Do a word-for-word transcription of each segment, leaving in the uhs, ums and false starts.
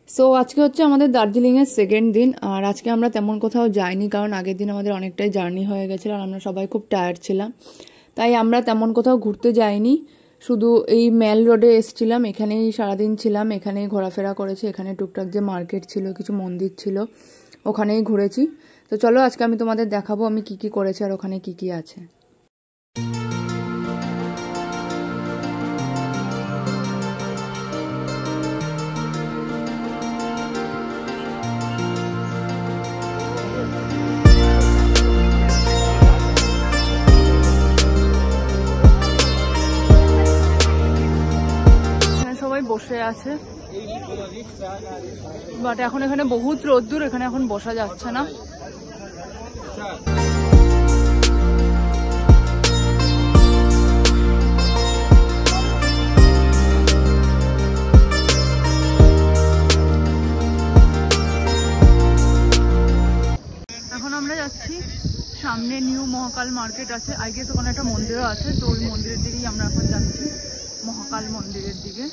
So আজকে হচ্ছে আমাদের দার্জিলিংয়ের সেকেন্ড দিন। আর আজকে আমরা তেমন কোথাও যাইনি, কারণ আগের দিন আমাদের অনেকটাই জার্নি হয়ে গেছিলো আর আমরা সবাই খুব টায়ার্ড ছিলাম, তাই আমরা তেমন কোথাও ঘুরতে যাইনি। শুধু এই মেল রোডে এসছিলাম, এখানেই সারাদিন ছিলাম, এখানেই ঘোরাফেরা করেছি। এখানে টুকটাক যে মার্কেট ছিল, কিছু মন্দির ছিল, ওখানেই ঘুরেছি। তো চলো আজকে আমি তোমাদের দেখাবো আমি কি কি করেছি আর ওখানে কি কি আছে। বসে আছে, বাট এখন এখানে বহুত রোদ্দুর, এখানে এখন বসা যাচ্ছে না। এখন আমরা যাচ্ছি সামনে নিউ মহাকাল মার্কেট আছে, আই গেস ওখানে একটা মন্দিরও আছে, তো ওই মন্দিরের দিকেই আমরা এখন যাচ্ছি, মহাকাল মন্দিরের দিকে।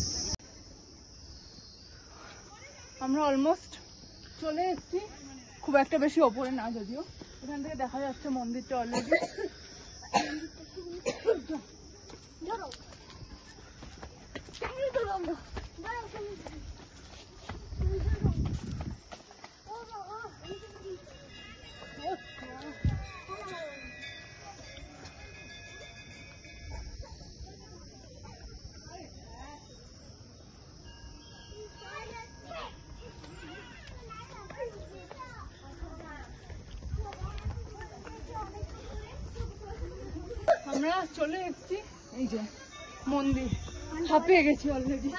আমরা অলমোস্ট চলে এসেছি, খুব একটা বেশি ওপরে না যদিও, এখান থেকে দেখা যাচ্ছে মন্দিরটা অলরেডি। আমরা চলে এসেছি, এই যে মন্দির, হাঁপিয়ে গেছি অলরেডি।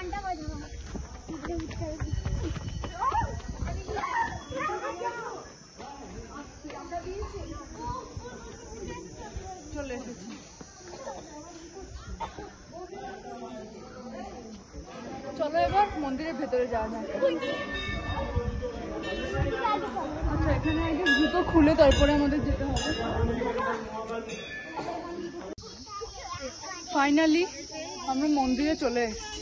চলে এসেছি, চলো এবার মন্দিরের ভেতরে যাওয়া যাক। আচ্ছা, এখানে আগে জুতো খুলে তারপরে আমাদের যেতে হবে। ফাইনালি আমরা মন্দিরে চলে এসেছি।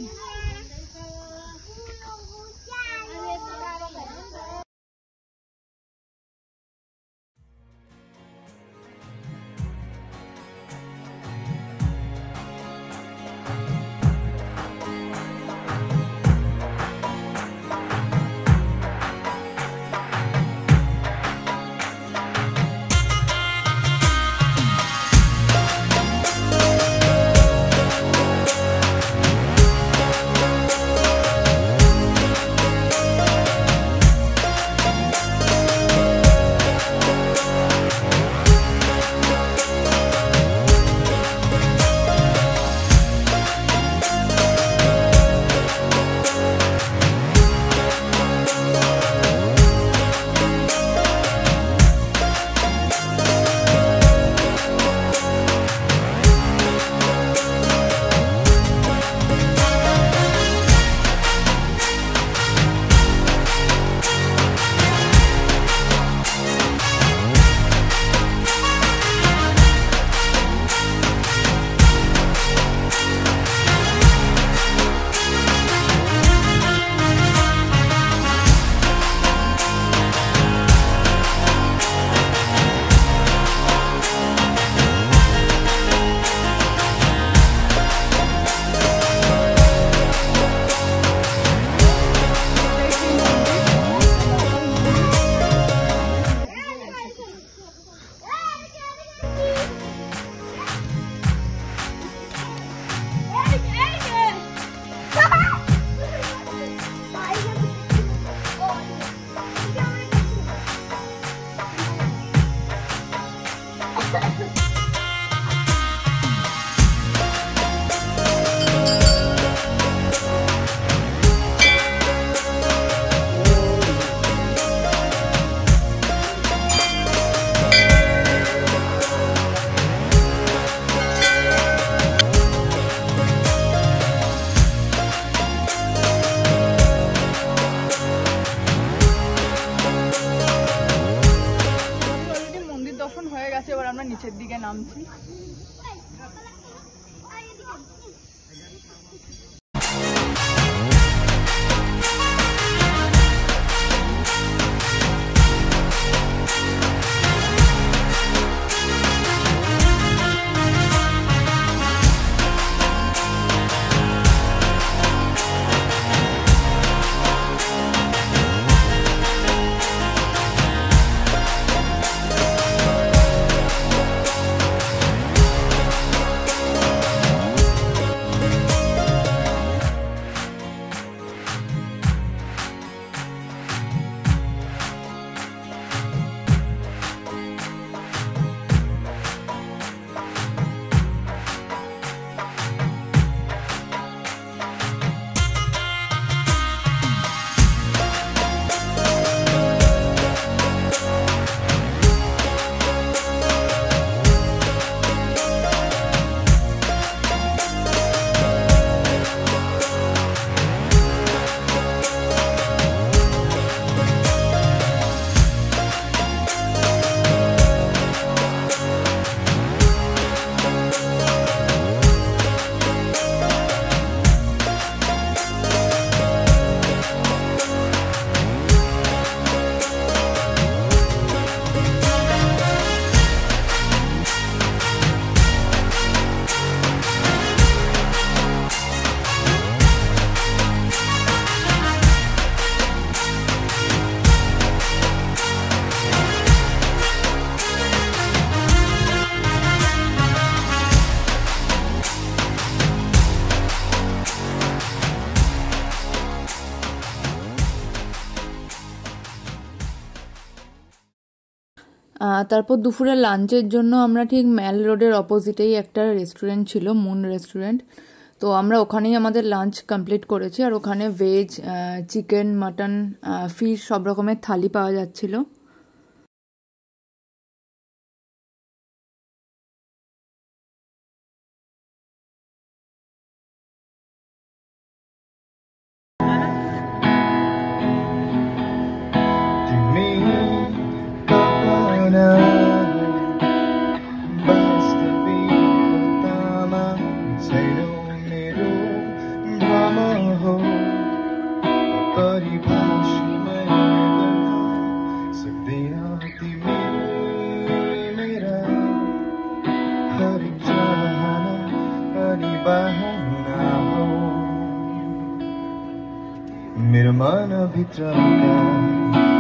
নিচের দিকে নামছি। তারপর দুপুরে লাঞ্চের জন্য আমরা ঠিক ম্যাল রোডের অপোজিটেই একটা রেস্টুরেন্ট ছিল, মুন রেস্টুরেন্ট। তো আমরা ওখানেই আমাদের লাঞ্চ কমপ্লিট করেছি। আর ওখানে ভেজ, চিকেন, মাটন, ফিশ সব রকমের থালি পাওয়া যাচ্ছিল। मेरा मन भित्रका